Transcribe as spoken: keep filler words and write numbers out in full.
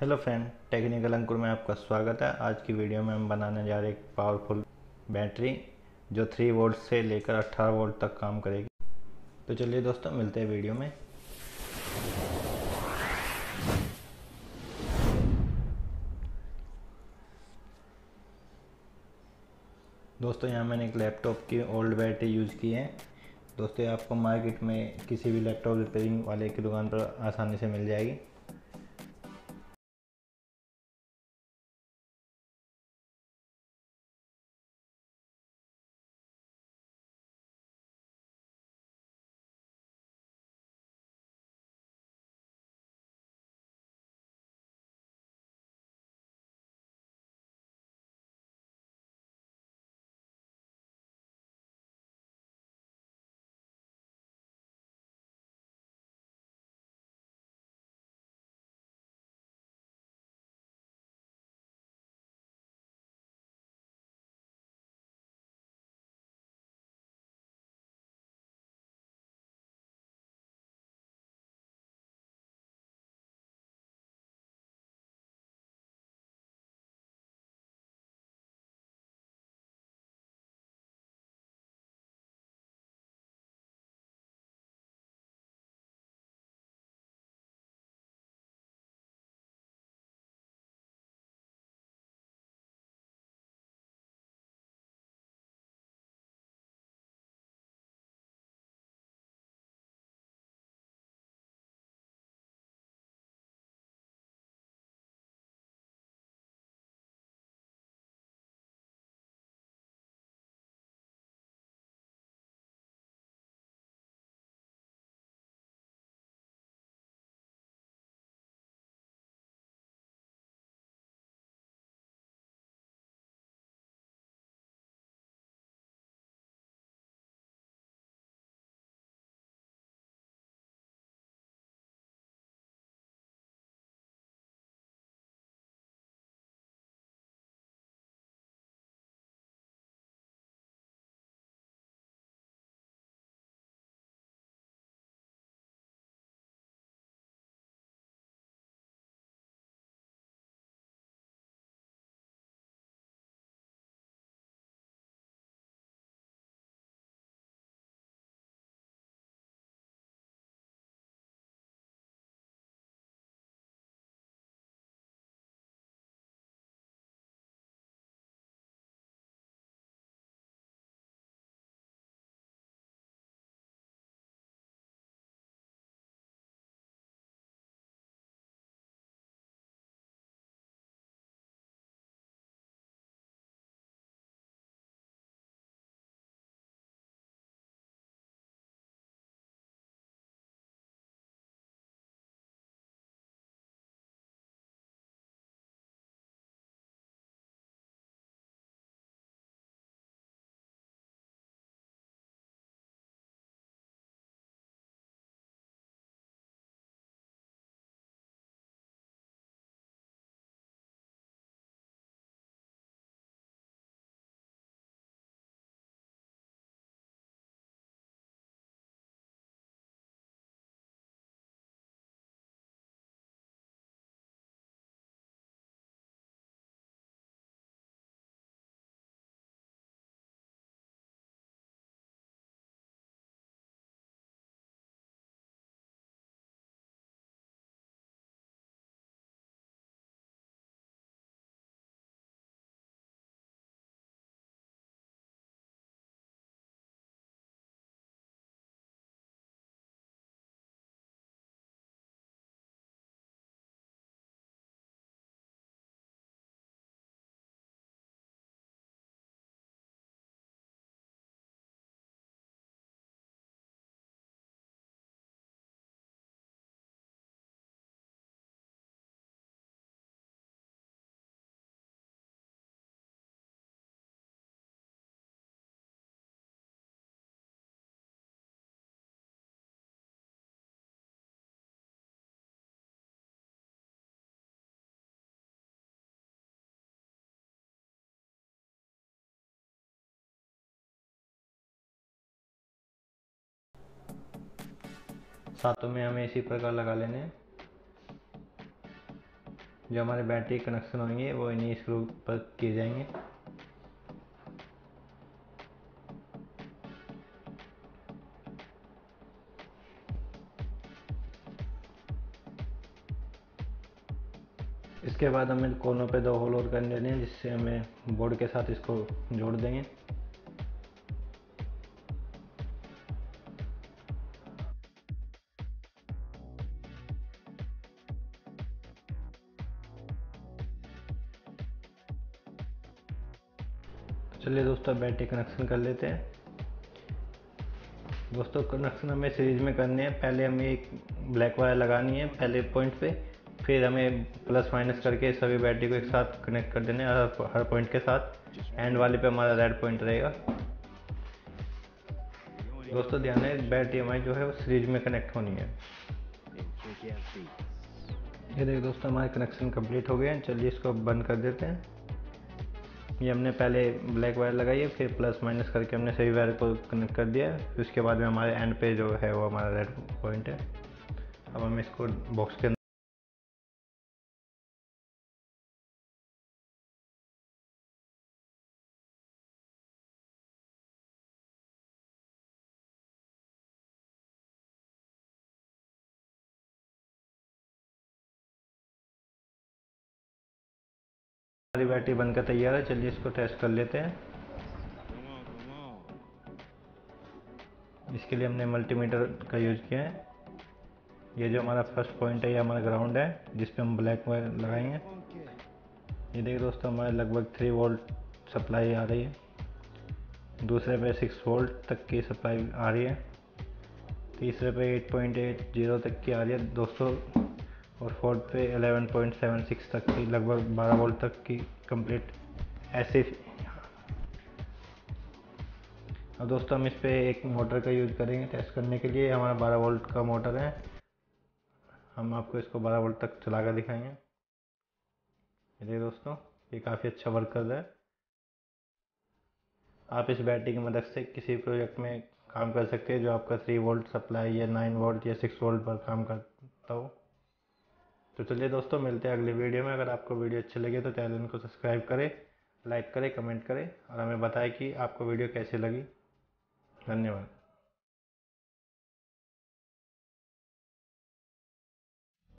Hello friend, technical अंकुर में आपका स्वागत है। आज की वीडियो में हम बनाने जा रहे हैं एक पावरफुल बैटरी जो थ्री वोल्ट से लेकर अठारह वोल्ट तक काम करेगी। तो चलिए दोस्तों, मिलते हैं वीडियो में। दोस्तों, यहाँ मैंने एक लैपटॉप की ओल्ड बैटरी यूज़ की है। दोस्तों, ये आपको मार्केट में किसी भी लैपटॉप रिपेयरिंग वाले की दुकान पर आसानी से मिल जाएगी। सातों में हमें इसी प्रकार लगा लेने हैं। जो हमारे बैटरी कनेक्शन होंगे वो इन्हीं स्क्रू पर किए जाएंगे। इसके बाद हमें कोनों पे दो होल और कर देने हैं, जिससे हमें बोर्ड के साथ इसको जोड़ देंगे। चलिए दोस्तों बैटरी कनेक्शन कर लेते हैं। दोस्तों कनेक्शन हमें सीरीज में करने हैं। पहले हमें एक ब्लैक वायर लगानी है पहले पॉइंट पे, फिर हमें प्लस माइनस करके सभी बैटरी को एक साथ कनेक्ट कर देने हर हर पॉइंट के साथ। एंड वाले पे हमारा रेड पॉइंट रहेगा। दोस्तों ध्यान है बैटरी हमारी जो है वो सीरीज में कनेक्ट होनी है। ये देखिए दोस्तों हमारे कनेक्शन कंप्लीट हो गए हैं। चलिए इसको बंद कर देते हैं। ये हमने पहले ब्लैक वायर लगाई है, फिर प्लस माइनस करके हमने सभी वायर को कनेक्ट कर दिया है। फिर उसके बाद में हमारे एंड पे जो है वो हमारा रेड पॉइंट है। अब हम इसको बॉक्स के हमारी बैटरी बनकर तैयार है। चलिए इसको टेस्ट कर लेते हैं। इसके लिए हमने मल्टीमीटर का यूज़ किया है। ये जो हमारा फर्स्ट पॉइंट है ये हमारा ग्राउंड है, जिस पे हम ब्लैक वायर लगाएंगे। ये देखिए दोस्तों हमारे लगभग थ्री वोल्ट सप्लाई आ रही है। दूसरे पे सिक्स वोल्ट तक की सप्लाई आ रही है। तीसरे पे एट पॉइंट एट जीरो तक की आ रही है दोस्तों, और फोर्थ पे इलेवन पॉइंट सेवन सिक्स तक की, लगभग बारह वोल्ट तक की कंप्लीट ऐसे। अब दोस्तों हम इस पे एक मोटर का यूज़ करेंगे टेस्ट करने के लिए। हमारा बारह वोल्ट का मोटर है। हम आपको इसको बारह वोल्ट तक चला कर दिखाएंगे। देखिए दोस्तों ये काफ़ी अच्छा वर्क कर रहा है। आप इस बैटरी की मदद से किसी प्रोजेक्ट में काम कर सकते हैं जो आपका थ्री वोल्ट सप्लाई या नाइन वोल्ट या सिक्स वोल्ट पर काम करता हो। तो चलिए दोस्तों मिलते हैं अगली वीडियो में। अगर आपको वीडियो अच्छी लगे तो चैनल को सब्सक्राइब करें, लाइक करें, कमेंट करें और हमें बताएं कि आपको वीडियो कैसी लगी। धन्यवाद।